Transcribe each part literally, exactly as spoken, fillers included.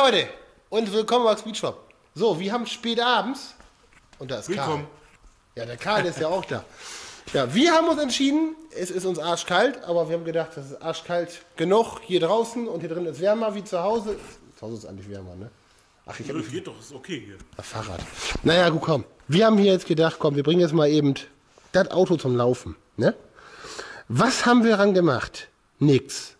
Leute und willkommen auf Speed Shop. So, wir haben spät abends und da ist Karl. Ja, der Karl ist ja auch da. Ja, wir haben uns entschieden, es ist uns arschkalt, aber wir haben gedacht, das ist arschkalt genug hier draußen und hier drin ist wärmer wie zu Hause. Zu Hause ist eigentlich wärmer, ne? Ach, ich hab das geht doch, ist okay hier. Das Fahrrad. Naja, gut, komm. Wir haben hier jetzt gedacht, komm, wir bringen jetzt mal eben das Auto zum Laufen, ne? Was haben wir dran gemacht? Nix.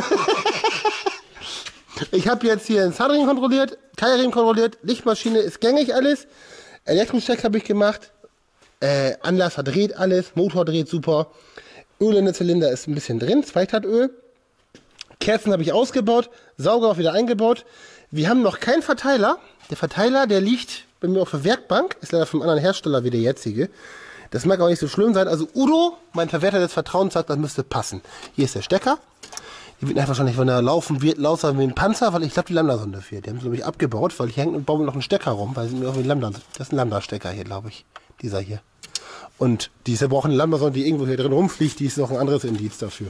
Ich habe jetzt hier einen Zahnriemen kontrolliert, Keilriemen kontrolliert, Lichtmaschine ist gängig alles. Elektrocheck habe ich gemacht. Äh, Anlasser dreht alles, Motor dreht super. Öl in den Zylinder ist ein bisschen drin, Zweitaktöl. Kerzen habe ich ausgebaut, Sauger auch wieder eingebaut. Wir haben noch keinen Verteiler. Der Verteiler, der liegt bei mir auf der Werkbank, ist leider vom anderen Hersteller wie der jetzige. Das mag auch nicht so schlimm sein. Also Udo, mein Verwerter des Vertrauens, sagt, das müsste passen. Hier ist der Stecker. Die wird einfach wahrscheinlich, wenn er laufen wird, lauter wie ein Panzer, weil ich glaube, die Lambda-Sonde fehlt. Die haben sie, glaube ich, abgebaut, weil hier hängt und bauen noch einen Stecker rum, weil sie mir irgendwie Lambda, das ist ein Lambda-Stecker hier, glaube ich. Dieser hier. Und diese brauchen eine Lambda-Sonde, die irgendwo hier drin rumfliegt, die ist noch ein anderes Indiz dafür.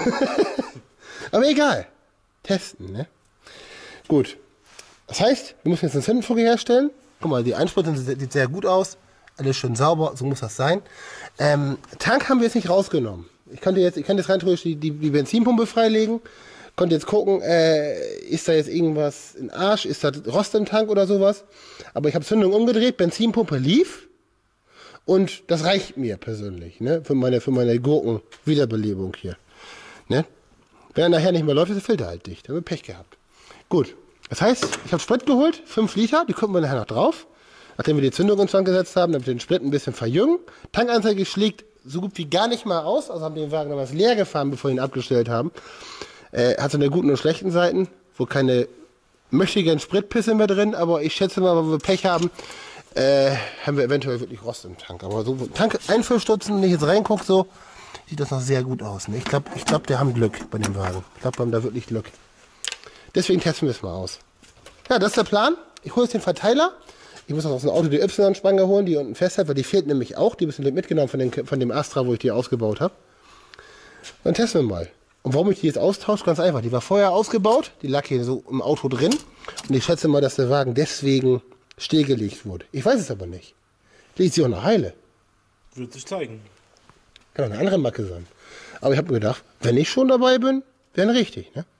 Aber egal. Testen, ne? Gut. Das heißt, wir müssen jetzt einen Zündfunke herstellen. Guck mal, die Einspritzung sieht sehr gut aus. Alles schön sauber, so muss das sein. Ähm, Tank haben wir jetzt nicht rausgenommen. Ich könnte jetzt, ich könnte jetzt rein theoretisch die, die, die Benzinpumpe freilegen. Konnte jetzt gucken, äh, ist da jetzt irgendwas in Arsch, ist da Rost im Tank oder sowas. Aber ich habe Zündung umgedreht, Benzinpumpe lief. Und das reicht mir persönlich, ne? Für meine, für meine Gurken-Wiederbelebung hier. Ne? Wenn er nachher nicht mehr läuft, ist der Filter halt dicht. Da haben wir Pech gehabt. Gut. Das heißt, ich habe Sprit geholt, fünf Liter, die kommen wir nachher noch drauf. Nachdem wir die Zündung ins Tank gesetzt haben, damit wir den Sprit ein bisschen verjüngen. Tankanzeige schlägt so gut wie gar nicht mal aus. Also haben wir den Wagen damals leer gefahren, bevor wir ihn abgestellt haben. Äh, hat so eine guten und schlechten Seiten, wo keine möchtigen Spritpisse mehr drin. Aber ich schätze mal, wenn wir Pech haben, äh, haben wir eventuell wirklich Rost im Tank. Aber so Tank einfüllstutzen, wenn ich jetzt reingucke, so sieht das noch sehr gut aus. Ne? Ich glaube, ich glaub, der haben Glück bei dem Wagen. Ich glaube, wir haben da wirklich Glück. Deswegen testen wir es mal aus. Ja, das ist der Plan. Ich hole jetzt den Verteiler. Ich muss noch aus dem Auto die Y-Spange holen, die unten festhält, weil die fehlt nämlich auch. Die müssen mitgenommen von, den, von dem Astra, wo ich die ausgebaut habe. Dann testen wir mal. Und warum ich die jetzt austausche? Ganz einfach. Die war vorher ausgebaut. Die lag hier so im Auto drin. Und ich schätze mal, dass der Wagen deswegen stillgelegt wurde. Ich weiß es aber nicht. Liegt sie auch eine Heile. Wird sich zeigen. Kann auch eine andere Macke sein. Aber ich habe mir gedacht, wenn ich schon dabei bin, wäre richtig, ne?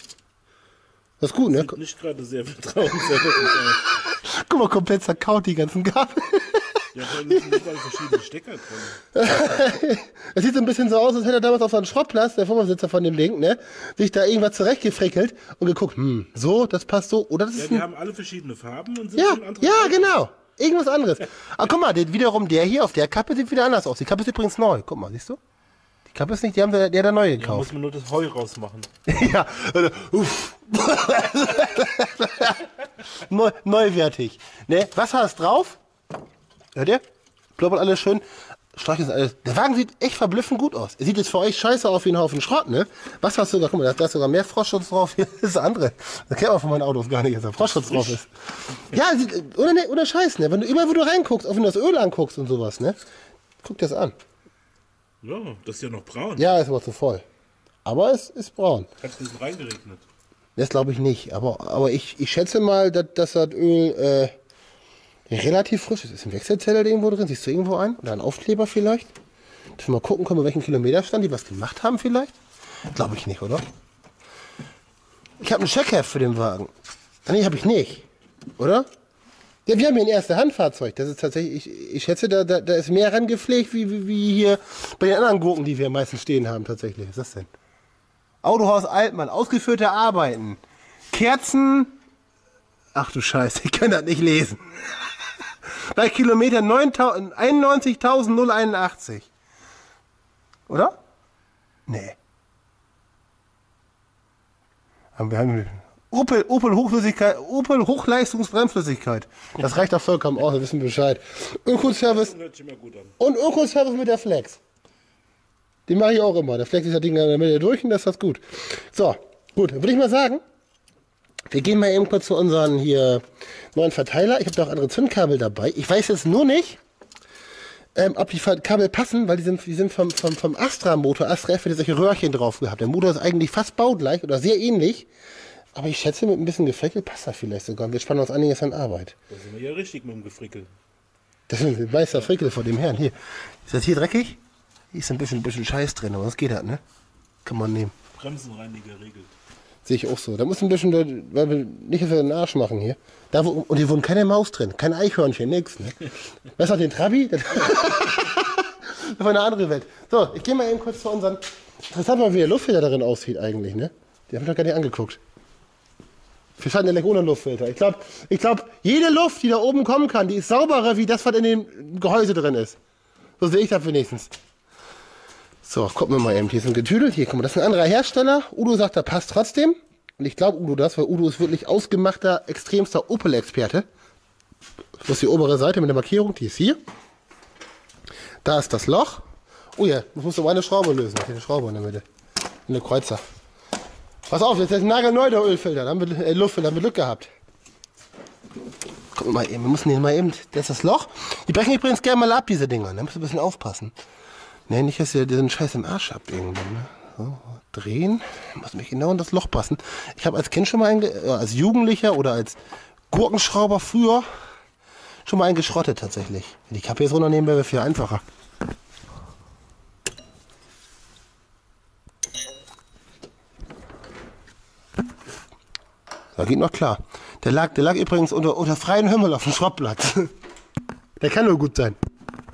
Das ist gut, ne? Sieht nicht gerade sehr vertrauenserweckend aus. Guck mal, komplett zerkaut die ganzen Gabel. Ja, vor allem sind überall verschiedene Stecker drin. Es sieht so ein bisschen so aus, als hätte er damals auf so einem Schrottplatz, der Vorbesitzer von dem Ding, ne, sich da irgendwas zurechtgefrickelt und geguckt, hm, so, das passt so, oder das Ja, ist die ein... haben alle verschiedene Farben und sind Ja, schon andere. ja, genau. Irgendwas anderes. Aber guck mal, der, wiederum der hier auf der Kappe sieht wieder anders aus. Die Kappe ist übrigens neu. Guck mal, siehst du? Die Kappe ist nicht, die haben der, der da neu Da gekauft. muss man nur das Heu rausmachen. Ja, also, uff. Neu, neuwertig. Ne, Wasser ist drauf. Hört ihr? Blubbert alles schön. Streichen ist alles. Der Wagen sieht echt verblüffend gut aus. Er sieht jetzt für euch scheiße aus wie ein Haufen Schrott, ne? Was hast du da? Guck mal, da ist sogar mehr Frostschutz drauf. Hier ist das andere. Das kennt man von meinen Autos gar nicht, dass da Frostschutz drauf ist. Ja, sieht, oder, ne, oder Scheiß, ne? Wenn du überall, wo du reinguckst, auch wenn du das Öl anguckst und sowas, ne? Guck dir das an. Ja, das ist ja noch braun. Ja, ist aber zu voll. Aber es ist braun. Hat es ein bisschen reingeregnet. Das glaube ich nicht. Aber, aber ich, ich schätze mal, dass, dass das Öl äh, relativ frisch ist. Ist ein Wechselzeller irgendwo drin? Siehst du irgendwo ein? Oder ein Aufkleber vielleicht? Dass wir mal gucken können, bei welchen Kilometerstand die was gemacht haben vielleicht? Glaube ich nicht, oder? Ich habe ein Checkheft für den Wagen. Nee, habe ich nicht. Oder? Ja, wir haben hier ein Erste-Hand-Fahrzeug. Das ist tatsächlich, ich, ich schätze, da, da, da ist mehr rangepflegt, wie, wie, wie hier bei den anderen Gurken, die wir meistens stehen haben, tatsächlich. Was ist das denn? Autohaus Altmann, ausgeführte Arbeiten. Kerzen. Ach du Scheiße, ich kann das nicht lesen. Bei Kilometer einundneunzigtausendeinundachtzig. Oder? Nee. Aber wir haben Opel, Opel Hochflüssigkeit, Opel Hochleistungsbremsflüssigkeit. Das reicht doch vollkommen aus, wir wissen Bescheid. Ökoservice Hört sich mal gut an. und Ökoservice mit der Flex. Die mache ich auch immer. Der Flex ist das Ding in der Mitte durch und das ist das gut. So, gut, dann würde ich mal sagen, wir gehen mal eben kurz zu unseren hier neuen Verteiler. Ich habe da auch andere Zündkabel dabei. Ich weiß jetzt nur nicht, ähm, ob die Kabel passen, weil die sind, die sind vom, vom, vom Astra-Motor. Astra F hat solche Röhrchen drauf gehabt. Der Motor ist eigentlich fast baugleich oder sehr ähnlich. Aber ich schätze, mit ein bisschen Gefrickel passt das vielleicht sogar. Wir spannen uns einiges an Arbeit. Da sind wir ja richtig mit dem Gefrickel. Das ist ein weißer Frickel vor dem Herrn. Hier. Ist das hier dreckig? Hier ist ein bisschen, ein bisschen Scheiß drin, aber was geht das, ne? Kann man nehmen. Bremsenreiniger regelt. Sehe ich auch so. Da muss ein bisschen, weil wir nicht für den Arsch machen hier. Da, wo, und hier wohnt keine Maus drin, kein Eichhörnchen, nix. Ne? Weißt du noch den Trabi? Das war eine andere Welt. So, ich gehe mal eben kurz zu unseren. Interessant mal, wie der Luftfilter darin aussieht eigentlich, ne? Die haben ich noch gar nicht angeguckt. Wir schalten den ohne Luftfilter. Ich glaube, ich glaub, jede Luft, die da oben kommen kann, die ist sauberer, wie das, was in dem Gehäuse drin ist. So sehe ich das wenigstens. So, gucken wir mal eben. Hier ist ein Getüdel. Hier, guck mal, das ist ein anderer Hersteller. Udo sagt, der passt trotzdem. Und ich glaube Udo das, weil Udo ist wirklich ausgemachter, extremster Opel-Experte. Das ist die obere Seite mit der Markierung, die ist hier. Da ist das Loch. Oh ja, das musst du um eine Schraube lösen. Hier eine Schraube in der Mitte. In der Kreuzer. Pass auf, jetzt ist nagelneu der Ölfilter. Da haben wir, äh, Luftfilter, da haben wir Glück gehabt. Gucken wir mal eben. Wir müssen hier mal eben. Das ist das Loch. Die brechen übrigens gerne mal ab, diese Dinger. Da musst du ein bisschen aufpassen. Ne, nicht, dass ihr diesen Scheiß im Arsch habt irgendwann. Ne? So, drehen. Muss mich genau in das Loch passen. Ich habe als Kind schon mal, einen, äh, als Jugendlicher oder als Gurkenschrauber früher schon mal einen geschrottet tatsächlich. Wenn die Kappe jetzt runternehmen, wäre viel einfacher. Da geht noch klar. Der lag, der lag übrigens unter, unter freiem Himmel auf dem Schrottplatz. Der kann nur gut sein.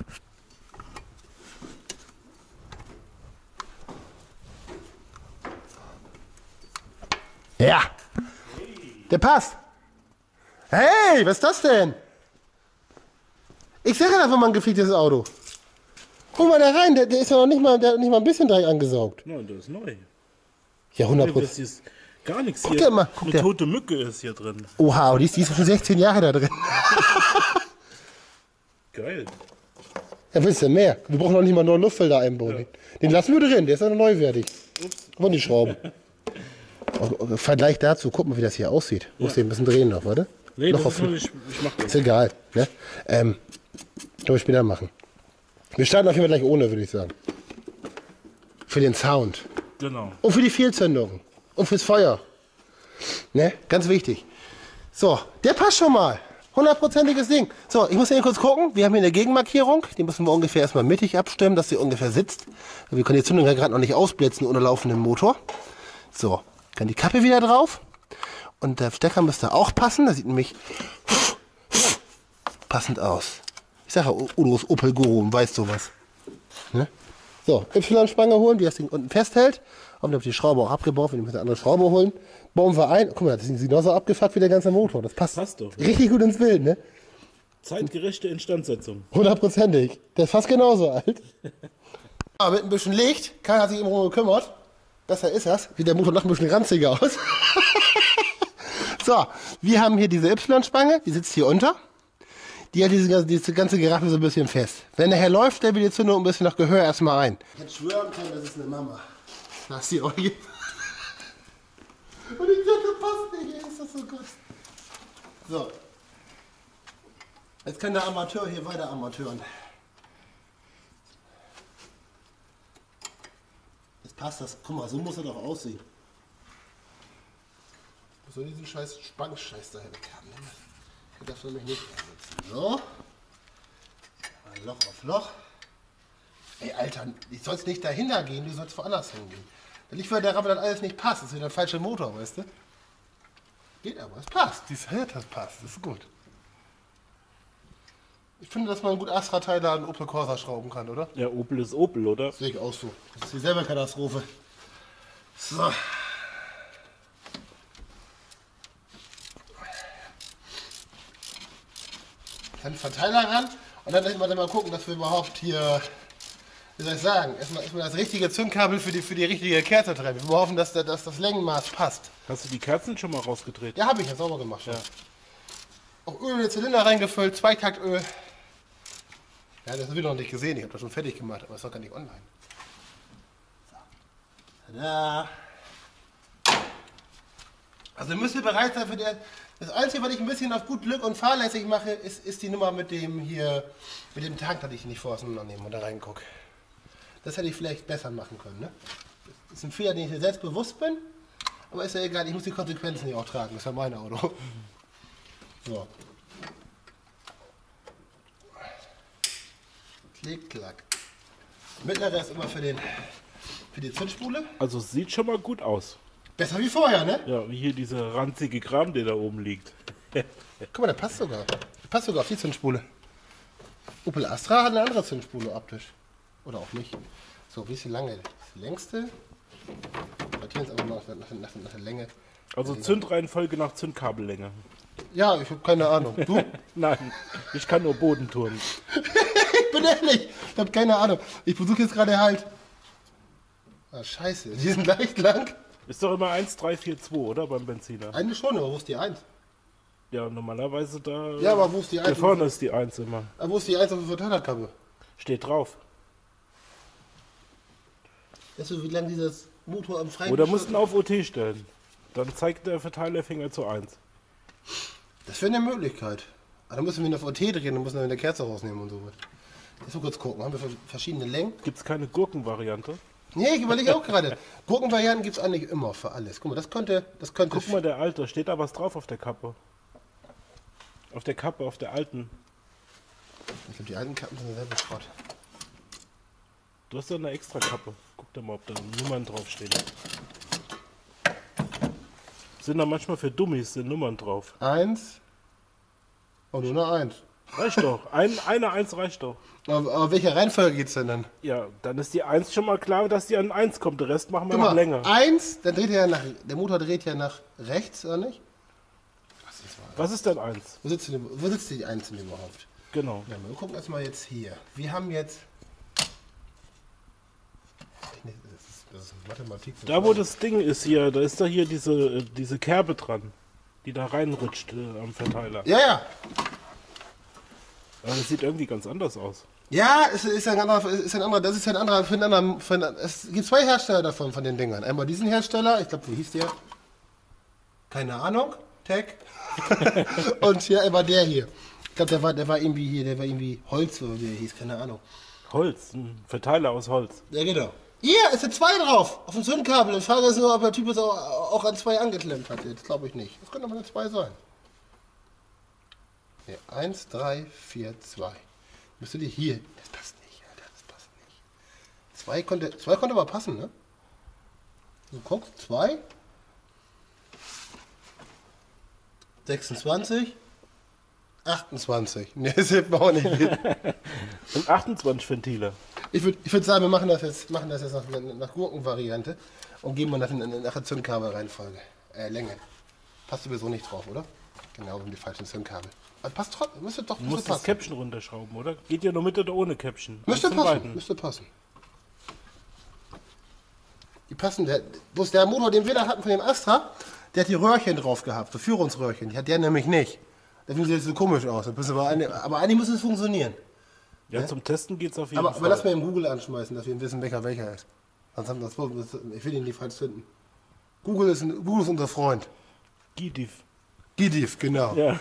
Ja, der passt. Hey, was ist das denn? Ich sage ja, das war mal ein gefliegtes Auto. Guck mal da rein, der, der ist ja noch nicht mal, der hat nicht mal ein bisschen Dreck angesaugt. Nein, der ist neu. Ja, hundert Das Prozent. ist gar nichts Guck hier. dir mal, guck Eine dir. tote Mücke ist hier drin. Oha, die ist, die ist schon sechzehn Jahre da drin. Geil. Ja, willst du mehr? Wir brauchen noch nicht mal einen neuen Luftfilter einbauen. Den lassen wir drin, der ist ja noch neuwertig. Ups. Guck mal die Schrauben. Im Vergleich dazu, guck mal, wie das hier aussieht. Muss den ein bisschen drehen noch, warte? Nee, noch das auf, ist nur nicht, ich mach das. ist egal. Ne? Ähm, kann ich später machen. Wir starten auf jeden Fall gleich ohne, würde ich sagen. Für den Sound. Genau. Und für die Fehlzündungen. Und fürs Feuer. Ne? Ganz wichtig. So, der passt schon mal. Hundertprozentiges Ding. So, ich muss hier kurz gucken. Wir haben hier eine Gegenmarkierung. Die müssen wir ungefähr erstmal mittig abstimmen, dass sie ungefähr sitzt. Wir können die Zündung ja gerade noch nicht ausblitzen ohne laufenden Motor. So, dann die Kappe wieder drauf. Und der Stecker müsste auch passen. Das sieht nämlich passend aus. Ich sage ja, Udos Opel Guru, weißt sowas. Ne? So, Y-Spange holen, die das Ding unten festhält. Und dann wird die Schraube auch abgebaut, wenn wir eine andere Schraube holen. Bauen wir ein. Guck mal, das ist genauso abgefuckt wie der ganze Motor. Das passt, Passt doch. richtig gut ins Bild, ne? Zeitgerechte Instandsetzung. Hundertprozentig. Der ist fast genauso alt. Aber mit ein bisschen Licht, keiner hat sich eben darum gekümmert. Besser ist das. Sieht der Motor noch ein bisschen ranziger aus. So, wir haben hier diese Y-Spange, die sitzt hier unter. Die hat diese, diese ganze Geraffel so ein bisschen fest. Wenn der Herr läuft, der will die Zündung ein bisschen nach Gehör erstmal rein. Ich hätte schwören können, das ist eine Mama. Das ist die Euge. Und die Kette passt nicht, ey, ist das so gut. So. Jetzt kann der Amateur hier weiter amateuren. Jetzt passt das. Guck mal, so muss er doch aussehen. Was soll diesen scheiß Spannscheiß da weghaben? Ich darf nämlich nicht einsetzen. So. Ein Loch auf Loch. Ey, Alter, ich sollst nicht dahinter gehen, du sollst woanders hingehen. Da liegt weil der Rappe dann alles nicht passt. Das ist wieder ein falscher Motor, weißt du? Geht aber, es passt. Die Hört, das passt. Das ist gut. Ich finde, dass man gut Astra-Teile an Opel Corsa schrauben kann, oder? Ja, Opel ist Opel, oder? Sehe ich auch so. Das ist dieselbe Katastrophe. So. Dann Verteiler ran und dann mal, mal gucken, dass wir überhaupt hier, wie soll ich sagen, erstmal, erstmal das richtige Zündkabel für die, für die richtige Kerze treffen. Wir hoffen, dass, der, dass das Längenmaß passt. Hast du die Kerzen schon mal rausgedreht? Ja, habe ich ja sauber gemacht schon. Ja. Auch Öl in den Zylinder reingefüllt, Zweitaktöl. Ja, das haben wir noch nicht gesehen, ich habe das schon fertig gemacht, aber ist doch gar nicht online. So. Tada. Also müsst ihr bereit sein für die. Das Einzige, was ich ein bisschen auf gut Glück und fahrlässig mache, ist, ist die Nummer mit dem hier, mit dem Tank, dass ich nicht vor auseinandernehme und da reingucke. Das hätte ich vielleicht besser machen können. Ne? Das ist ein Fehler, den ich mir selbst bewusst bin, Aber ist ja egal, ich muss die Konsequenzen nicht auch tragen. Das ist ja mein Auto. So. Klick, klack. Mittlerer ist immer für, den, für die Zündspule. Also es sieht schon mal gut aus. Besser wie vorher, ne? Ja, wie hier dieser ranzige Kram, der da oben liegt. Guck mal, der passt sogar. Der passt sogar auf die Zündspule. Opel Astra hat eine andere Zündspule optisch. Oder auch nicht. So, wie ist die lange? Die längste? Sortieren es einfach mal nach, nach, nach, nach der Länge. Also Zündreihenfolge nach Zündkabellänge. Ja, ich habe keine Ahnung. Du? Nein, ich kann nur Bodentouren. Ich bin ehrlich, ich habe keine Ahnung. Ich versuche jetzt gerade halt. Ah, scheiße, die sind leicht lang. Ist doch immer eins drei vier zwei, oder? Beim Benziner. Eine schon, aber wo ist die eins? Ja, normalerweise da. Ja, aber wo ist die Da eins? vorne ist die eins immer. Aber wo ist die eins auf der Verteilerkappe? Steht drauf. Weißt du, wie lang dieses Motor am Freien Oder mussten auf O T stellen. Dann zeigt der Verteilerfinger zu eins. Das wäre eine Möglichkeit. Aber dann müssen wir auf O T drehen und müssen dann eine Kerze rausnehmen und so was. Jetzt mal kurz gucken. Haben wir verschiedene Längen? Gibt es keine Gurkenvariante? Nee, ich überlege auch gerade. Gurkenvarianten gibt es eigentlich immer für alles. Guck mal, das könnte. Das könnte Guck mal, der alte, steht da was drauf auf der Kappe? Auf der Kappe, auf der alten. Ich glaube, die alten Kappen sind selber Schrott. Du hast ja eine extra Kappe. Guck da mal, ob da Nummern draufstehen. Sind da manchmal für Dummies sind Nummern drauf. Eins. Oh, nur eine Eins. Reicht doch. Ein, eine Eins reicht doch. Aber, aber welche Reihenfolge geht's denn dann? Ja, dann ist die Eins schon mal klar, dass die an eins kommt. Der Rest machen wir Guck noch mal, länger. eins, dann dreht er ja nach. Der Motor dreht ja nach rechts, oder nicht? Was ist, Was ist denn eins? wo, sitzt denn, wo sitzt die eins denn überhaupt? Genau. Ja, wir gucken erstmal jetzt hier. Wir haben jetzt. Das ist, das ist Mathematik. Da wo das Ding ist hier, da ist da hier diese, äh, diese Kerbe dran, die da reinrutscht äh, am Verteiler. Ja, ja. Aber das sieht irgendwie ganz anders aus. Ja, es ist ein anderer, ist ein anderer, das ist ein anderer, für einen anderen, für einen, es gibt zwei Hersteller davon, von den Dingern. Einmal diesen Hersteller, ich glaube, wie hieß der? Keine Ahnung, Tech. Und hier einmal der hier. Ich glaube, der war, der war irgendwie hier, der war irgendwie Holz, oder wie der hieß, keine Ahnung. Holz, ein Verteiler aus Holz. Ja, genau. Hier, es sind zwei drauf, auf dem Zündkabel. Ich frage jetzt nur, ob der Typ es auch, auch an zwei angeklemmt hat. Das glaube ich nicht. Das können aber nur zwei sein. Hier, eins, drei, vier, zwei. Müsste die hier. Das passt nicht, Alter, das passt nicht. Zwei konnte, zwei konnte aber passen, ne? Du guckst, zwei. sechsundzwanzig. achtundzwanzig. Ne, das hilft mir auch nicht viel. Und achtundzwanzig Ventile. Ich würde ich würd sagen, wir machen das jetzt, machen das jetzt nach, nach Gurkenvariante und geben wir nach, nach der Zündkabelreihenfolge. Äh, Länge. Passt sowieso nicht drauf, oder? Genau, wie die falschen Zündkabel. Aber passt trotzdem, müsste doch Du müsste musst das passen. Caption runterschrauben, oder? Geht ja nur mit oder ohne Caption? Müsste Eins von passen, beiden. müsste passen. Die passen, der, bloß der Motor, den wir da hatten von dem Astra, der hat die Röhrchen drauf gehabt, so Führungsröhrchen. Die hat der nämlich nicht. Deswegen sieht es so komisch aus. Das müssen wir eine- Aber eigentlich muss es funktionionieren. Ja, zum Testen geht's auf jeden Aber, Fall. aber lass mal im Google anschmeißen, dass wir wissen, welcher welcher ist. Sonst haben wir das, ich will ihn nicht falsch finden. Google ist, ein, Google ist unser Freund. Gidif. Gidif, genau. Ja,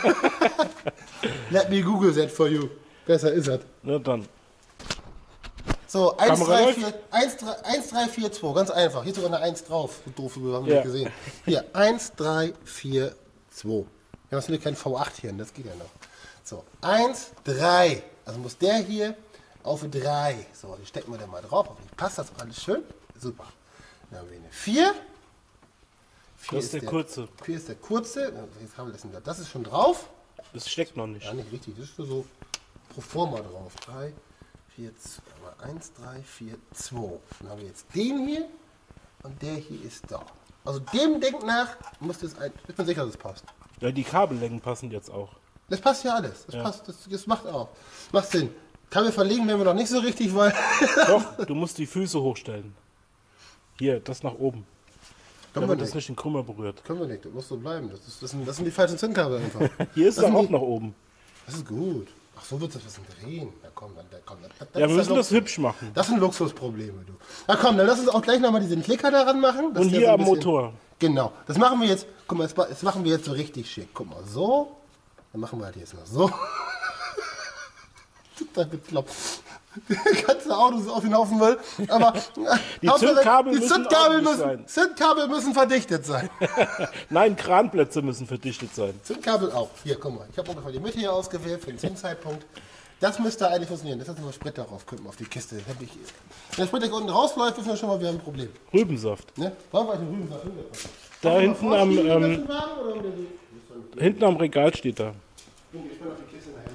Let me Google that for you. Besser ist es. na dann. So, eins, Kamera drei, läuft? vier, eins, drei, eins, drei, vier, zwei, ganz einfach. Hier ist sogar eine eins drauf. So doof, wir haben wir Ja. nicht gesehen. Hier, eins, drei, vier, zwei. Ja, das ist natürlich kein V acht hier, das geht ja noch. So, eins, drei. Also muss der hier auf drei. So, die stecken wir dann mal drauf. Hoffentlich passt das alles schön. Super. Dann haben wir eine vier. vier Das ist der kurze. vier ist der kurze. Jetzt haben wir das, denn da? Das ist schon drauf. Das steckt noch nicht. Ja, nicht richtig. Das ist nur so pro forma drauf. drei, vier, eins, drei, vier, zwei. Dann haben wir jetzt den hier und der hier ist da. Also dem Denk nach muss das ein. Ich bin sicher, dass es passt. Ja, die Kabellängen passen jetzt auch. Das passt ja alles. Das Ja. passt. Das, das macht auch. Macht Sinn. Kabel verlegen werden wir noch nicht so richtig, weil. Doch, du musst die Füße hochstellen. Hier, das nach oben. Können wir Damit das nicht. nicht den Krümmer berührt. Können wir nicht. Das muss so bleiben. Das, ist, das, sind, das sind die falschen Zündkabel einfach. Hier ist Das er sind auch die- nach oben. Das ist gut. Ach, so wird es was drehen. Na komm, dann, dann komm. Das, das Ja, ist wir müssen ja das Luxus. hübsch machen. Das sind Luxusprobleme, du. Na komm, dann lass uns auch gleich nochmal diesen Klicker daran machen. dass Und der hier so ein am bisschen- Motor. Genau. Das machen wir jetzt. Guck mal, das ma- das machen wir jetzt so richtig schick. Guck mal, so. Dann machen wir halt jetzt noch so. Total bekloppt. Die ganze Autos auf den Haufen will. Aber Die Zündkabel die müssen Zündkabel ordentlich müssen, sein. Zündkabel müssen verdichtet sein. Nein, Kranplätze müssen verdichtet sein. Zündkabel auch. Hier, guck mal. Ich habe ungefähr die Mitte hier ausgewählt für den Zündzeitpunkt. Das müsste eigentlich funktionieren. Das ist nur Sprit darauf, könnten wir auf die Kiste. Das hab ich, wenn der Sprit gleich unten rausläuft, wissen wir schon mal, wir haben ein Problem. Rübensaft. Ne? Warum war ich den Rübensaft hingebracht? Da hinten am, ähm, Ähm, hinten am Regal steht da. ich bin gespannt auf die Kiste nachher.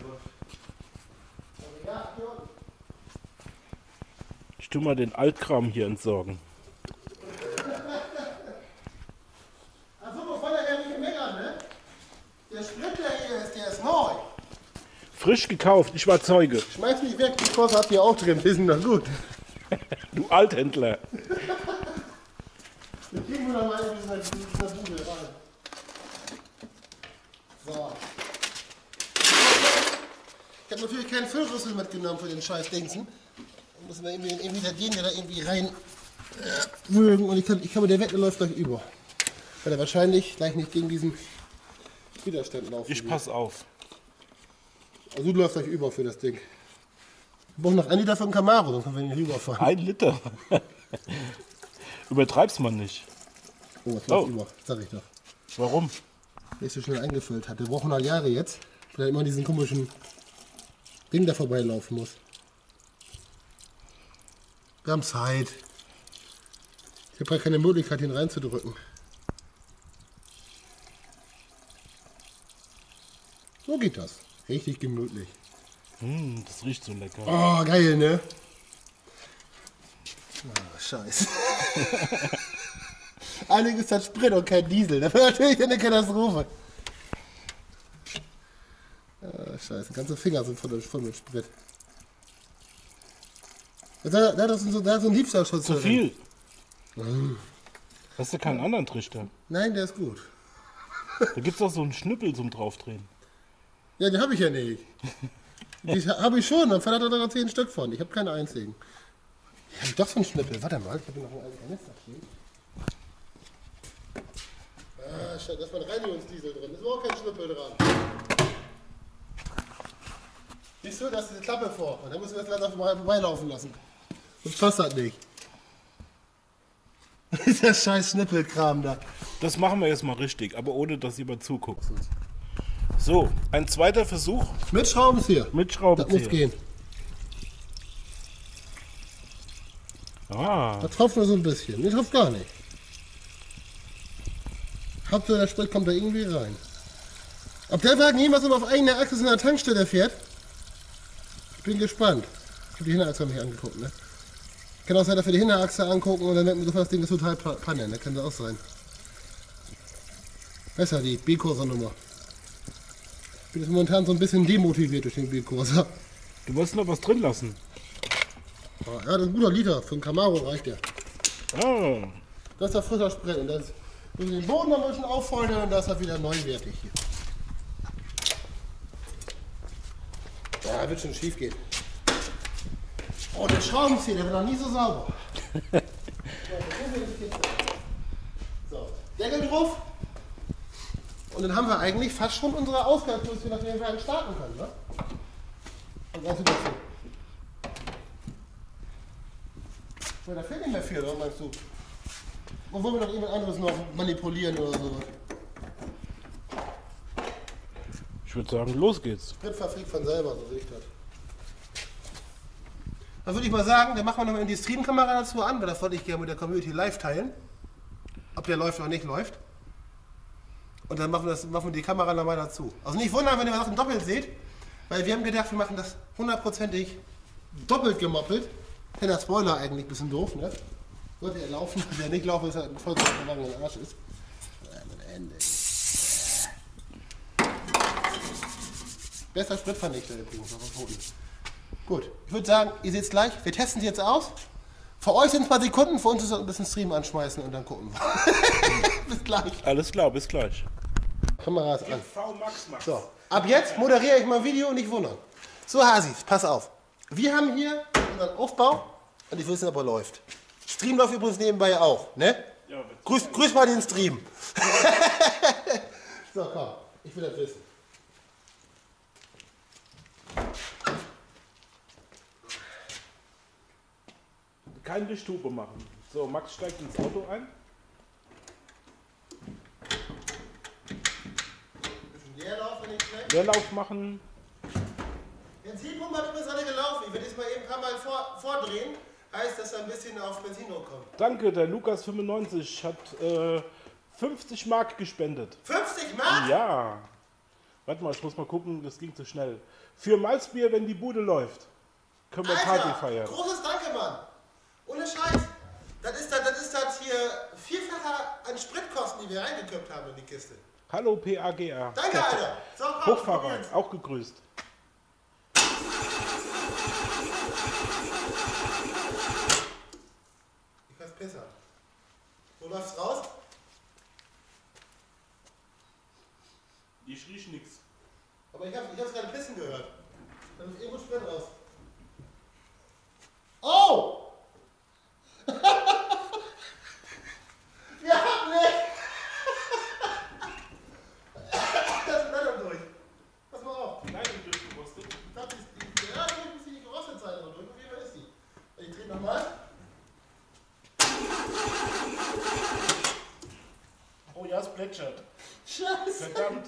Ja, hier unten. Ich tu mal den Altkram hier entsorgen. Achso, bevor der Herr nicht meckert, ne? Der Sprit, der hier ist, der ist neu. Frisch gekauft, ich war Zeuge. Schmeiß nicht weg, die Kurs habt ihr auch drin. Die sind doch gut. Du Althändler. Wir kriegen wir noch mal in dieser Bude rein. So. Ich habe natürlich keinen Füllrüssel mitgenommen für den scheiß Dingsen. Da müssen wir irgendwie den Italiener da irgendwie rein äh, würgen. Und ich kann, ich kann mir der Wette läuft gleich über. Weil er wahrscheinlich gleich nicht gegen diesen Widerstand laufen Ich wird. pass auf. Also du läufst gleich über für das Ding. Wir brauchen noch ein Liter für einen Camaro, sonst können wir nicht überfahren. Ein Liter. Übertreib's mal nicht. Oh, es läuft Oh. über, sag ich doch. Warum? Der ist so schnell eingefüllt hat. Der braucht hundert Jahre jetzt, weil er immer diesen komischen Ding da vorbeilaufen muss. Wir haben Zeit. Ich habe gar keine Möglichkeit, ihn reinzudrücken. So geht das. Richtig gemütlich. Hm, das riecht so lecker. Oh, geil, ne? Oh, scheiße. Eigentlich ist das Sprit und kein Diesel. Das wäre natürlich eine Katastrophe. Oh, scheiße, ganze Finger sind voll, voll mit Sprit. Da, da, das ist so, da ist so ein Diebstahlschutz. Zu drin. viel. Hast du keinen anderen Trichter? Nein, der ist gut. Da gibt's auch so einen Schnüppel zum Draufdrehen. Ja, den habe ich ja nicht. Die habe ich schon, dann hat er da zehn Stück von. Ich habe keinen einzigen. Ja, hab ich doch so einen Schnippel. Warte mal, ich habe hier noch einen alten Kanister stehen. Ah, scheiße, da ist mein Reinigungsdiesel drin. Da ist überhaupt kein Schnippel dran. Siehst du, da ist diese Klappe vor. Und dann müssen wir das langsam vorbeilaufen lassen. Sonst passt das nicht. Dieser scheiß Schnippelkram da. Das machen wir jetzt mal richtig, aber ohne, dass jemand zuguckt. So, ein zweiter Versuch Mit Schraubenzieher. mit Das muss Schraubenzieher. gehen. Ah, Da tropft nur so ein bisschen. Nee, tropft gar nicht. Hauptsache der Sprit kommt da irgendwie rein. Ob der Wagen jemals noch auf eigener Achse in der Tankstelle fährt? Ich bin gespannt. Ich habe die Hinterachse mich angeguckt, ne? Kann auch sein, dass wir die Hinterachse angucken und dann denken wir, das Ding ist total Panne. Das kann das auch sein. Besser die B-Kurser-Nummer. Ich bin jetzt momentan so ein bisschen demotiviert durch den B-Kurser. du wolltest noch was drin lassen. Ja, das ist ein guter Liter. Für einen Camaro reicht der. Ah, Das ist der frischer Sprit. Und das müssen wir den Boden noch ein bisschen auffeuern und das ist wieder neuwertig hier. Ja, wird schon schief gehen. Oh, der Schraubenzieher, der war noch nie so sauber. So, Deckel drauf. Und dann haben wir eigentlich fast schon unsere Ausgangsposition, nach der wir starten können. Ne? Und also dazu. Ja, da fehlt nicht mehr viel, oder meinst du? Oder wollen wir noch jemand anderes noch manipulieren oder so? ich würde sagen, los geht's. Sprit verfliegt von selber, so sehe ich das. Dann würde ich mal sagen, dann machen wir noch mal die Streamkamera dazu an, weil das wollte ich gerne mit der Community live teilen. Ob der läuft oder nicht läuft. Und dann machen wir, das, machen wir die Kamera nochmal dazu. Also nicht wundern, wenn ihr Sachen doppelt seht, weil wir haben gedacht, wir machen das hundertprozentig doppelt gemoppelt. Denn der Spoiler eigentlich ein bisschen doof, ne? Sollte er laufen, wenn er nicht laufen, ist er ein Vollzeit, wenn er Arsch ist. Ja, mein Ende. Besser Spritvernichter übrigens, auf dem Boden. Gut, ich würde sagen, ihr seht es gleich. Wir testen sie jetzt aus. Für euch sind es ein paar Sekunden, für uns ist es ein bisschen Stream anschmeißen und dann gucken wir. Bis gleich. Alles klar, bis gleich. Kamera ist an. V Max Max. So, ab jetzt moderiere ich mal ein Video, nicht wundern. So, Hasis, pass auf. Wir haben hier unseren Aufbau und ich will wissen, ob er läuft. Stream läuft übrigens nebenbei auch, ne? Ja, grüß, grüß mal den Stream. So, komm, ich will das wissen. Kein Lichthupe machen. So, Max steigt ins Auto ein. Leerlauf, wenn ich schlecht. Leerlauf machen. Benzinpumpe hat übrigens alle gelaufen. Ich werde jetzt mal eben ein paar Mal vor, vordrehen. Heißt, dass er ein bisschen auf Benzindruck kommt. Danke, der Lukas fünfundneunzig hat äh, fünfzig Mark gespendet. fünfzig Mark? Ja. Warte mal, ich muss mal gucken, das ging zu schnell. Für Malzbier, wenn die Bude läuft, können wir Party Alter, feiern. großes Danke, Mann. Ohne Scheiß. Das ist das, das ist das hier vierfacher an Spritkosten, die wir reingeköpft haben in die Kiste. Hallo P A G R. Danke, Alter. So, komm, Hochfahrer, probieren's. auch gegrüßt. Ich kann's besser. Wo läuft's raus? Ich riech nix. Aber ich, hab, ich hab's gerade pissen gehört. Da ist irgendwo Sprit raus. Oh! Wir haben nicht! Das ist leider durch. Pass mal auf. Leitung durchgerostet. Ich glaube, die, die, ja, die muss die gerostet sein, aber drücken, wie ist die? Ich drehe nochmal. Oh ja, es plätschert. Scheiße! Verdammt.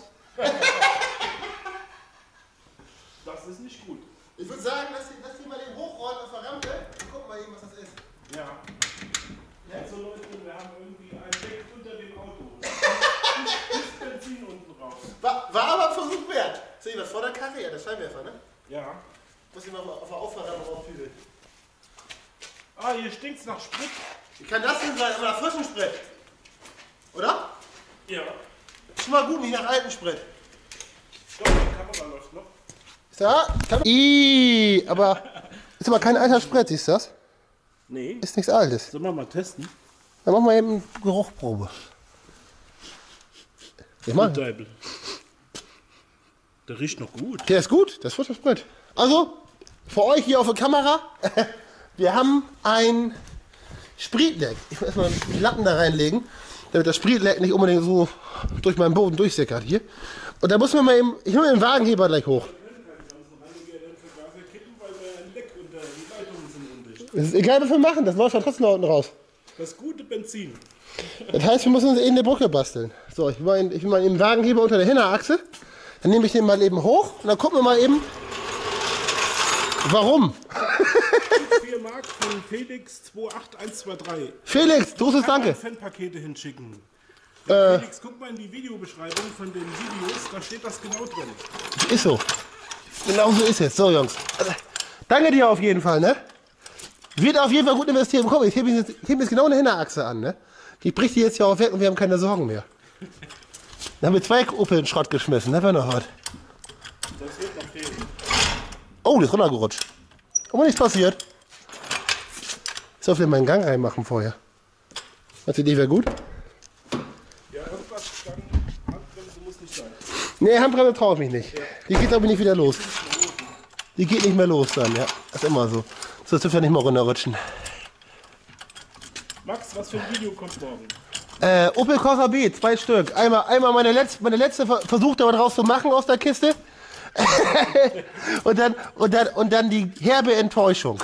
Das ist nicht gut. Ich würde sagen, lass die, lass die mal den hochrollen auf der Rampe und gucken mal eben, was das ist. Ja. Also Leute, wir haben irgendwie ein Deck unter dem Auto. Ist Benzin unten raus. War, war aber ein Versuch wert. Sehe ich was vor der Karre? Ja, der Scheinwerfer, ne? Ja. Muss ich mal auf der Auffahrrampe auffühlen. Ah, hier stinkt's nach Sprit. Wie kann das denn sein? Aber nach frischem Sprit. Oder? Ja. Schon mal gut, nicht nach altem Sprit. Doch, die Kamera läuft noch. Ja, kann Ih, aber ist aber kein alter Sprit, siehst du das? Nee. Ist nichts Altes. Sollen wir mal testen? Dann machen wir eben eine Geruchprobe. Ich mach. Deibel. Der riecht noch gut. Der ist gut, das ist frischer Sprit. Also, für euch hier auf der Kamera, wir haben ein Spritleck. Ich muss erstmal die Latten da reinlegen, damit das Spritleck nicht unbedingt so durch meinen Boden durchsickert hier. Und da muss man mal eben, ich hole den Wagenheber gleich hoch. Das ist egal, was wir machen, das läuft ja trotzdem da unten raus. Das gute Benzin. Das heißt, wir müssen uns eben eine Brücke basteln. So, ich will mal, ich will mal den Wagenheber unter der Hinterachse. Dann nehme ich den mal eben hoch und dann gucken wir mal eben, warum. vier Mark von Felix zwei acht eins zwei drei. Felix, großes Danke. Fanpakete hinschicken. Äh, Felix, guck mal in die Videobeschreibung von den Videos, da steht das genau drin. Ist so. Genau so ist es. So, Jungs. Danke dir auf jeden Fall, ne? Wird auf jeden Fall gut investiert. Komm, ich hebe jetzt, ich heb jetzt genau eine Hinterachse an, ne? Die bricht die jetzt ja auch weg und wir haben keine Sorgen mehr. Dann haben wir zwei Opel in den Schrott geschmissen, das wäre noch hart. Das wird noch fehlen. Oh, das ist runtergerutscht. Aber nichts passiert. Ich soll vielleicht mal einen Gang reinmachen vorher. Meinst du, die wäre gut? Ja, irgendwas dann, Handbremse muss nicht sein. Nee, Handbremse traue ich mich nicht. Die geht glaube ich nicht wieder los. Die geht nicht mehr los dann, ja. Das ist immer so. So, das dürfte ja nicht mal runterrutschen. Max, was für ein Video kommt morgen? Äh, Opel Corsa B, zwei Stück. Einmal, einmal meine, letzte, meine letzte Ver- Versuch, da was draus zu machen aus der Kiste. und, dann, und, dann, und dann die herbe Enttäuschung.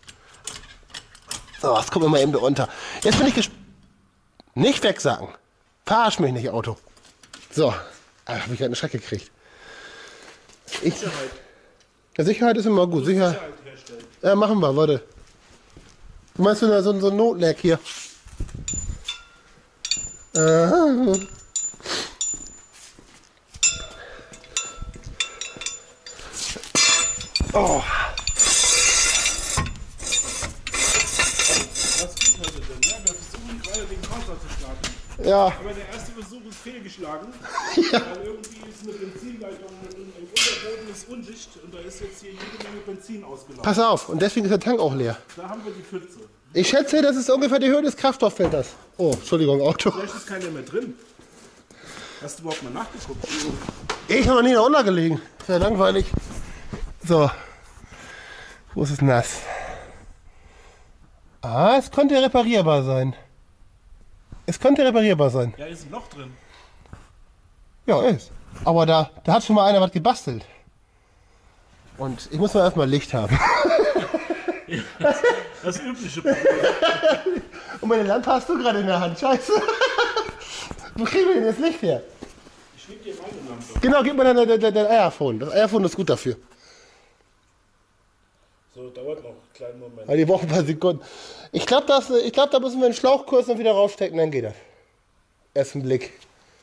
So, das kommt mir mal eben da unter. Jetzt bin ich gespannt. Nicht wegsacken. Verarsch mich nicht, Auto. So, ah, habe ich gerade einen Schreck gekriegt. Ich, Sicherheit. ja, Sicherheit ist immer gut. Sicherheit. Sicherheit herstellen. Ja, machen wir, warte. Du meinst so, so, so ein Notleck hier? Äh. Oh. Was geht heute denn? Ja, wir versuchen gerade den Corsa zu starten. Ja, Aber der erste Versuch ist fehlgeschlagen. Weil irgendwie ist eine Benzinleitung im Unterboden ist undicht und da ist jetzt hier jede Menge Benzin ausgelaufen. pass auf. Und deswegen ist der Tank auch leer. Da haben wir die Pfütze. Ich schätze, das ist ungefähr die Höhe des Kraftstofffilters. Oh, Entschuldigung, Auto. Vielleicht ist keiner mehr drin. Hast du überhaupt mal nachgeguckt? Ich habe noch nie da unten gelegen. Ist ja langweilig. So. Wo ist es nass? Ah, es könnte reparierbar sein. Es könnte reparierbar sein. Ja, ist ein Loch drin. Ja, ist. Aber da, da hat schon mal einer was gebastelt. Und ich muss mal erstmal Licht haben. Das übliche Problem. Und meine Lampe hast du gerade in der Hand. Scheiße. Wo kriegen wir denn das Licht her? Ich leg dir meine Lampe. Genau, gib mir dann dein, dein, dein Eierphone. Das Eierphone ist gut dafür. So, dauert noch einen kleinen Moment. Weil die brauchen ein paar Sekunden. Ich glaube, glaub, da müssen wir einen Schlauchkurs und wieder rausstecken, dann geht das. Erst ein Blick.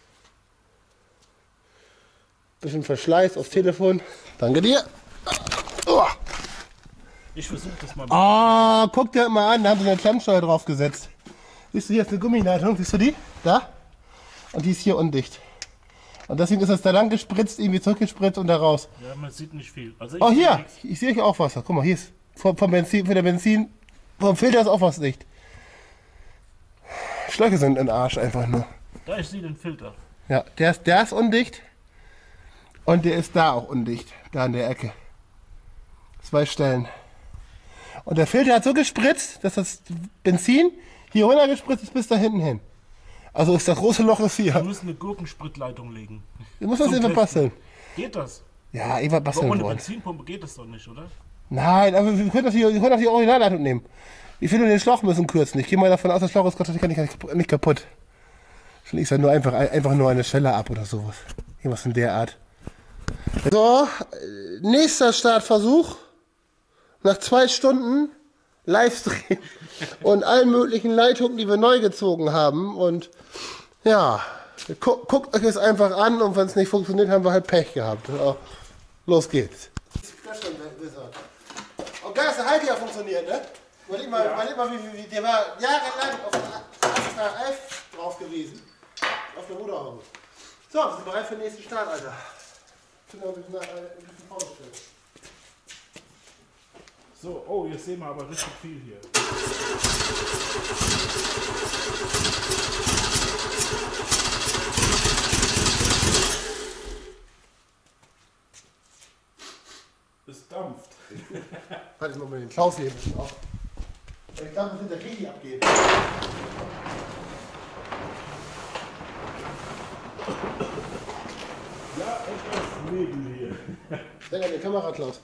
Bisschen Verschleiß aufs Telefon. Danke dir. Oh. Ich versuche das mal. Ah, guck dir mal an, da haben sie eine Klemmsteuer drauf gesetzt. Siehst du, hier ist eine Gummileitung, siehst du die? Da? Und die ist hier undicht. Und deswegen ist das da lang gespritzt, irgendwie zurückgespritzt und da raus. Ja, man sieht nicht viel. Also Oh, hier, ich sehe hier auch Wasser. Guck mal, hier ist vom, vom Benzin, für der Benzin, vom Filter ist auch was dicht. Schläuche sind im Arsch einfach nur. Da, ich sehe den Filter. Ja, der ist, der ist undicht und der ist da auch undicht, da an der Ecke. Zwei Stellen. Und der Filter hat so gespritzt, dass das Benzin hier runter gespritzt ist bis da hinten hin. Also ist das große Loch ist Wir hier. müssen eine Gurkenspritleitung legen. Wir müssen das Zum einfach Testen. basteln. Geht das? Ja, irgendwas Aber basteln ohne wollen. Benzinpumpe geht das doch nicht, oder? Nein, aber wir können doch die, wir können doch die Originalleitung nehmen. Ich finde, den Schlauch müssen kürzen. Ich gehe mal davon aus, der Schlauch ist Gott sei Dank nicht, nicht kaputt. Vielleicht ist ja nur einfach, einfach nur eine Schwelle ab oder sowas. Irgendwas in der Art. So, nächster Startversuch. Nach zwei Stunden Livestream und allen möglichen Leitungen, die wir neu gezogen haben. Und ja, gu guckt euch es einfach an und wenn es nicht funktioniert, haben wir halt Pech gehabt. Ja, los geht's. Und geil, dass der Halt ja funktioniert, ne? Überleg mal, ja. überleg mal wie, wie, wie, der war jahrelang auf der A F drauf gewesen. Auf der Motorhaube. So, wir sind bereit für den nächsten Start, Alter. Ich bin noch ein bisschen, äh, ein bisschen vorgestellt. So, oh, jetzt sehen wir aber richtig viel hier. Es dampft. Warte, ich muss mal den Klaus heben. Ich glaube, das wird der Kiki abgehen. Ja, etwas Nebel hier. Denk an die Kamera, Klaus.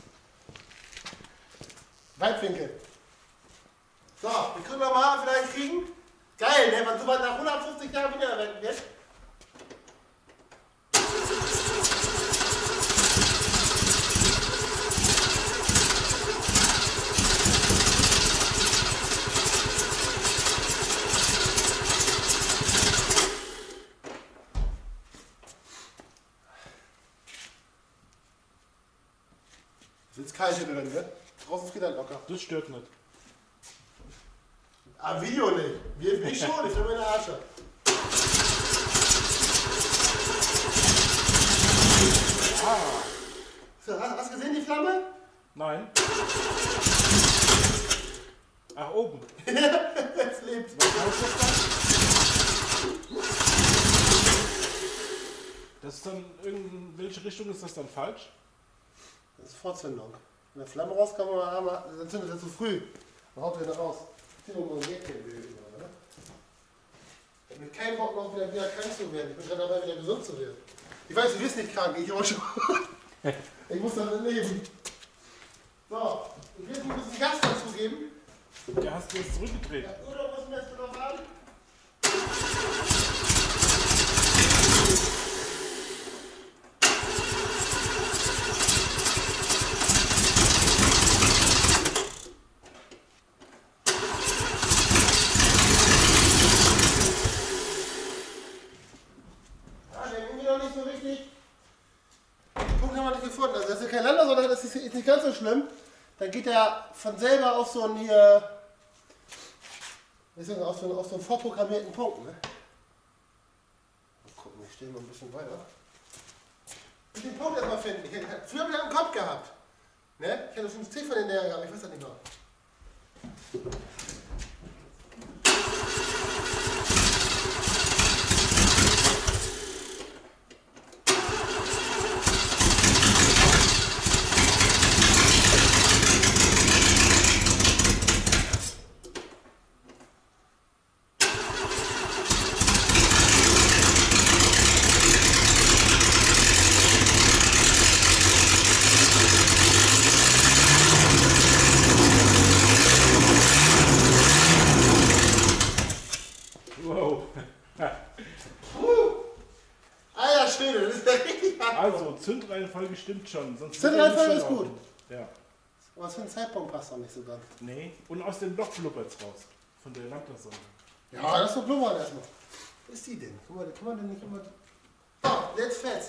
Weitwinkel. So, wir können noch mal vielleicht kriegen. Geil, ne? Wenn sowas nach hundertfünfzig Jahren wieder verwenden wird. Es ist kalt hier drin, ne? Draußen friert halt locker. Das stört nicht. Ah, Video nicht. Wir, ich schon, ich habe meine Asche. Ah. So, hast, hast du gesehen die Flamme? Nein. Ach, oben. Es lebt. Das ist dann in welche Richtung ist das dann falsch? Das ist Vorzündung. Wenn eine Flamme rauskommt, dann zündet er zu früh. Dann haut er wieder raus. Ich will mal ein Jäckchen bilden, oder? Ich habe keinen Bock noch wieder, wieder krank zu werden. Ich bin gerade dabei, wieder gesund zu werden. Ich weiß, du wirst nicht krank, ich auch schon. Ich muss damit leben. So, ich will ein bisschen Gas dazugeben. Ja, hast du jetzt zurückgedreht? Ja, oder was lässt du noch an? Gefunden. Also das ist ja kein Lander, sondern das ist nicht ganz so schlimm. Dann geht er von selber auf so einen hier, auf so einen, auf so einen vorprogrammierten Punkt. Ne? Mal gucken, ich stehe mal ein bisschen weiter. Ich will den Punkt erstmal finden. Ich hätte, früher habe ich einen Kopf gehabt. Ne? Ich hatte schon das C von den Nähern gehabt, ich weiß das nicht mehr. Alter Schwede, das ist ja richtig hart. Also, Zündreihenfolge stimmt schon. Sonst Zündreihenfolge wird ist er nicht gut. so laufen. Ja. Was für ein Zeitpunkt passt doch nicht so ganz. Nee. Und aus dem Loch blubbert's raus. Von der Lambda-Sonde. Ja, das ist doch blubbern erstmal. Wo ist die denn? Guck mal, da kann man denn nicht immer... So, jetzt fest.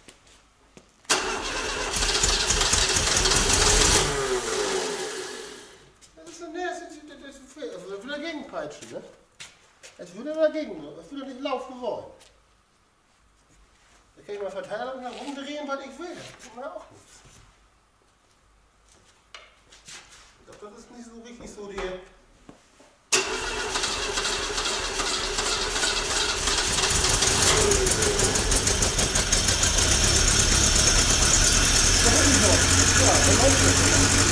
Das ist so, ne, das ist, das ist fair. Also, das will dagegen peitschen, ne? Jetzt würde er dagegen, das würde nicht laufen wollen. Da kann ich mal Verteiler und herumdrehen, was ich will. Das tut mir auch nichts. Ich glaube, das ist nicht so richtig so die... Ja, dann läuft das.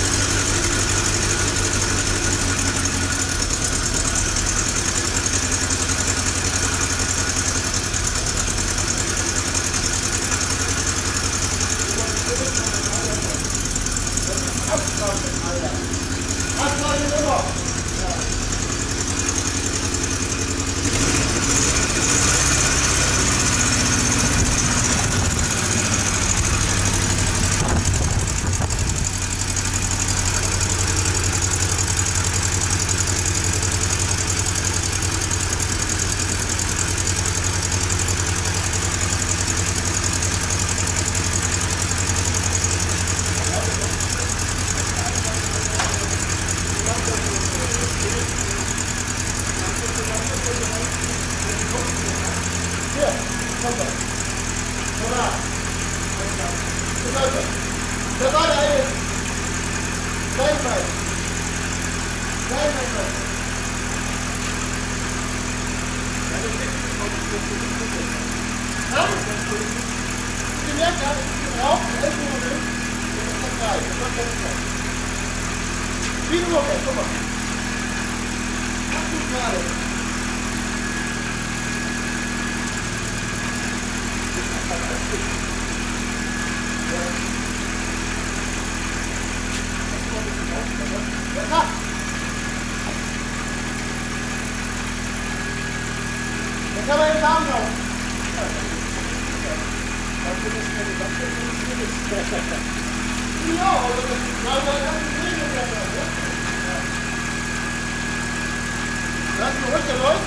Das war der eine. Nein, nein. Nein, nein, nein. Ich gemerkt habe, ich bin rauf, elf Uhr drin, das ist das drei, das war ganz klar. Wie du noch, guck mal. achtzig Grad. Ja. Dann kann man den Darm laufen. Ja, aber das ist gerade ein ganzes Leben. Lass mal ruhig, der läuft.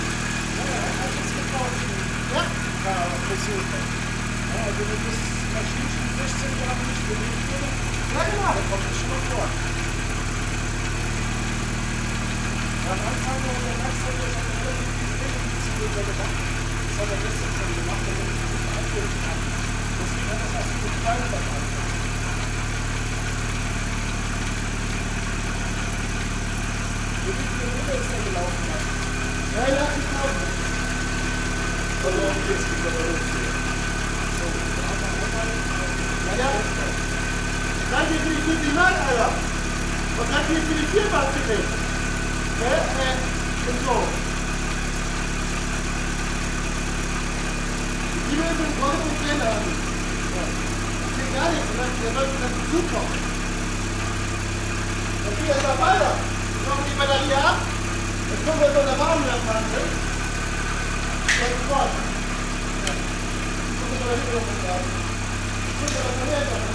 Ja? Ja, aber passiert nicht. Ja, also wenn das Maschinchen sechzehn Jahre nicht bewegt wurde, Ja, genau. dann kommt das schon mal vor. Am Anfang der Werkzeuge ist eine relativ Regelungsziele gemacht. Das hat er gestern schon gemacht, wenn man sich nicht einbilden kann. Deswegen hat das auch so kleine am Anfang. Wie viele Minuten ist er gelaufen? dreihunderttausend. Also jetzt geht er los. Ja, danke für die gute Nacht, Alter. Und danke für die Vierfach gekriegt. Ja, äh, und so. Die Liebe ist ein Freund und Trainer. Das geht gar nicht, der läuft das super. Dann geht er mal weiter. Jetzt machen wir die Batterie ab. Jetzt gucken wir, was der Baum wieder machen will. Das ist Gott. Gucken wir mal, was wir sagen. Gucken wir, was wir machen.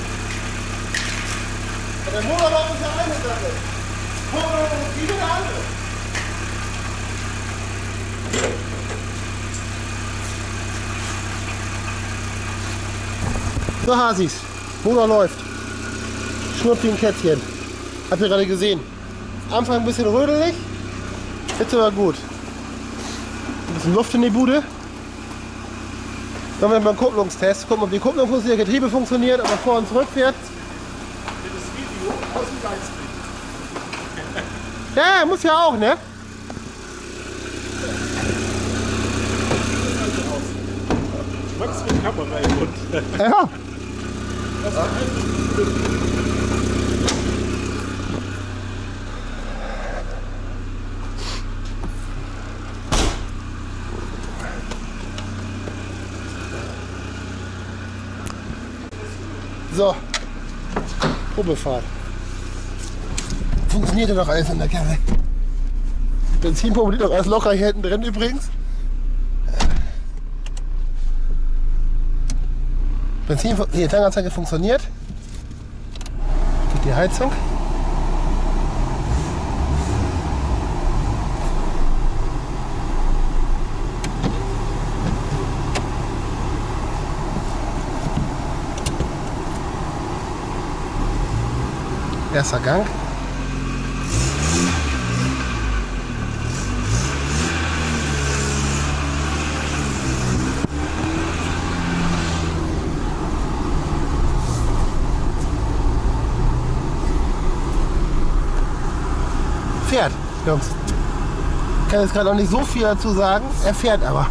Der Motorlauf ist ja eine Sache. Motorlauf ist wieder eine andere. So, Hasis. Motor läuft. Schnurrt wie ein Kätzchen. Habt ihr gerade gesehen. Anfang ein bisschen rödelig. Jetzt aber gut. Ein bisschen Luft in die Bude. Dann haben wir mal einen Kupplungstest. Gucken, ob die Kupplung funktioniert, das Getriebe funktioniert, ob er vor und zurück fährt. Das Video aus dem Geistbild. Ja, muss ja auch, ne? Max mit Kamera im Mund. Ja. Das war So. Probefahrt. Funktioniert ja doch alles in der Karre. Benzinpumpe liegt doch alles locker hier hinten drin übrigens. Benzin, die Tankanzeige funktioniert. Geht die Heizung. Erster Gang. Fährt, Jungs. Ich kann jetzt gerade noch nicht so viel dazu sagen. Er fährt aber.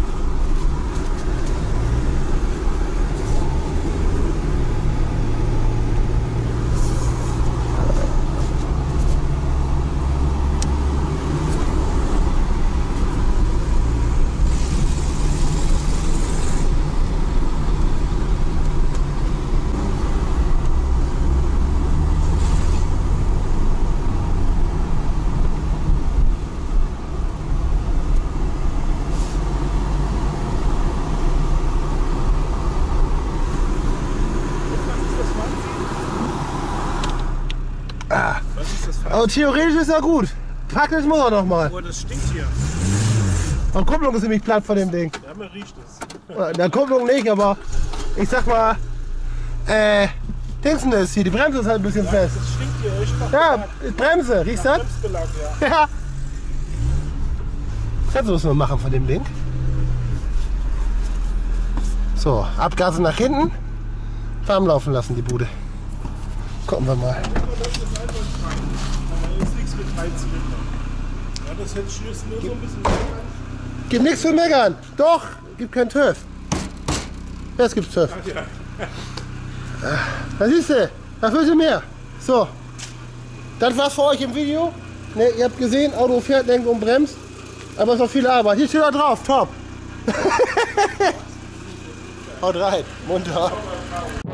Was ist das für Aber theoretisch ist er gut. Praktisch muss er noch mal. Oh, das stinkt hier. Die Kupplung ist nämlich platt von dem Ding. Ja, man riecht es. Der Kupplung nicht, aber ich sag mal, äh, Dingsen ist hier, die Bremse ist halt ein bisschen fest. Das stinkt hier echt nach Ja, Belag. Bremse, riechst du Nach das? Bremsbelag, ja. Ja. Kannst du was mal machen von dem Ding? So, Abgase nach hinten, warm laufen lassen die Bude. Gucken wir mal. Das ist einwandfrei. Da ist nichts mit drei Zylinder. Ja, das hätte ich jetzt nur so ein bisschen an. Gibt nichts zu meckern. Doch, gibt kein TÜV. Jetzt gibt's TÜV. Ach ja. Da siehst du, da willst du mehr. So, das war's für euch im Video. Ne, ihr habt gesehen, Auto fährt, lenkt und bremst. Aber es ist noch viel Arbeit. Hier steht da drauf, top. Haut rein, munter.